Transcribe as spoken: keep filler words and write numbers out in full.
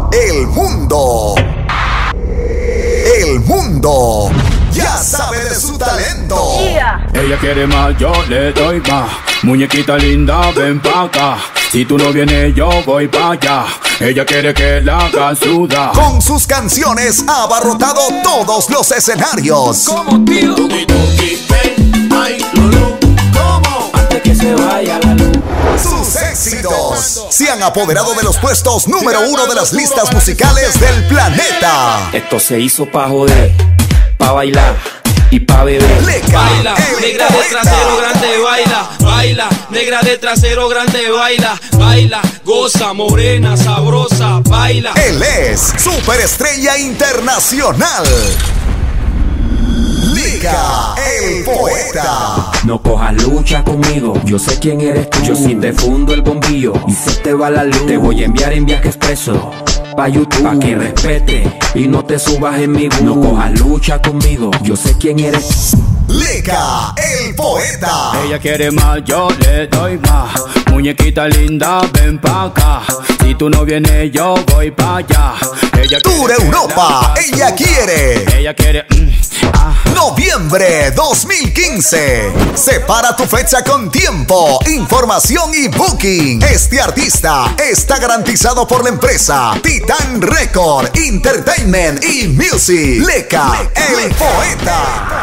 El mundo. El mundo ya sabe de su talento. Yeah. Ella quiere más, yo le doy más. Muñequita linda, ven pa' acá. Si tú no vienes, yo voy pa' allá. Ella quiere que la haga sudar. Con sus canciones ha abarrotado todos los escenarios. Como tío. Tuki, tuki, ven, ay, Lulú. ¿Cómo? Antes que se vaya la luz. Sus éxitos se han apoderado de los puestos número uno de las listas musicales del planeta. Esto se hizo pa' joder, pa' bailar y pa' beber. Leca, Baila, el negra de poeta. trasero grande, baila, baila, negra de trasero grande, baila, baila, goza, morena, sabrosa, baila. Él es superestrella internacional. Leca, el poeta. No cojas lucha conmigo, yo sé quién eres tú. Yo si te fundo el bombillo y se te va la luz, te voy a enviar en viaje expreso pa' YouTube, pa' que respete y no te subas en mi bus. No cojas lucha conmigo, yo sé quién eres. Leca, el poeta. Ella quiere más, yo le doy más. Muñequita linda, ven pa' acá. Si tú no vienes, yo voy pa' allá. Ella Tour quiere que Europa, la haga ella sudar. quiere. Ella quiere, mm, ah. Noviembre dos mil quince. Separa tu fecha con tiempo, información y booking. Este artista está garantizado por la empresa Titan Record Entertainment y Music. Leca, el poeta.